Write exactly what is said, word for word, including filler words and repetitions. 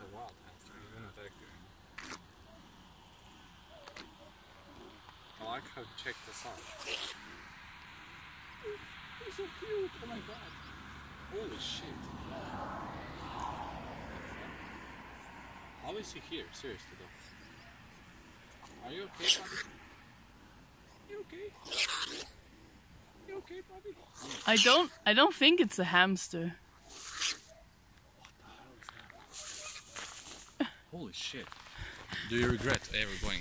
wild hamster, he's not that good. I like how to check this out. He's so cute, oh my god. Holy shit. How is he here? Seriously though. Are you okay, buddy? You okay? You okay, buddy? I don't I don't think it's a hamster. What the hell is that? Holy shit. Do you regret ever going